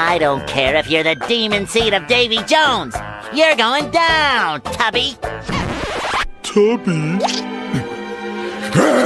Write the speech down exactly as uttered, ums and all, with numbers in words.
I don't care if you're the demon seed of Davy Jones. You're going down, Tubby. Tubby?